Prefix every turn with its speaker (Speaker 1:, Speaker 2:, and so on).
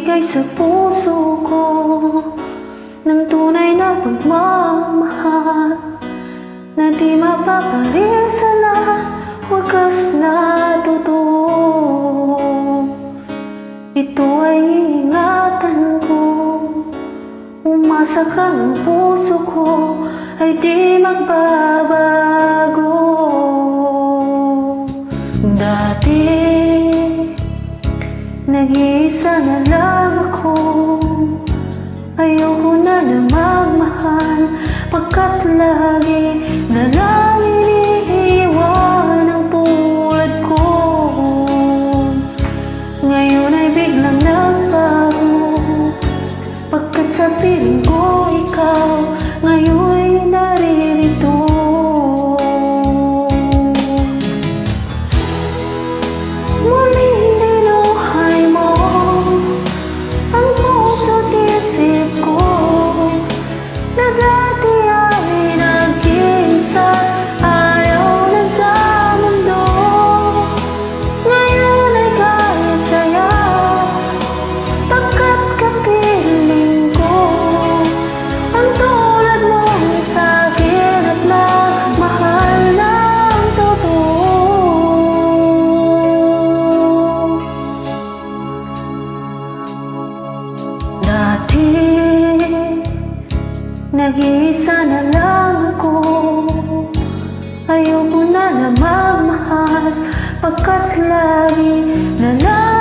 Speaker 1: Nagbigay sa puso ko ng tunay na pagmamahal na di mapaparin sa lahat, wagas na totoo. Ito ay ingatan ko, umasa ka ng puso ko ay di magbabago. Dati nag-iisa na lang ako, ayoko na magmahal, pagkat lagi na lang iniiwan ang tulad ko. Ngayon ay biglang nagbago, pagkat sa piling ko ikaw ngayon naririto. Muling dinuhay mo ang puso't isip ko na dati ay nag-iisa, ayaw na sa mundo. Ngayon ay kahit saya, pagkat kapiling ko ang tulad mo sa'kin at magmahal ng totoo. Dati nag-iisa na lang ako, ayoko na magmahal, pagkat lagi na lang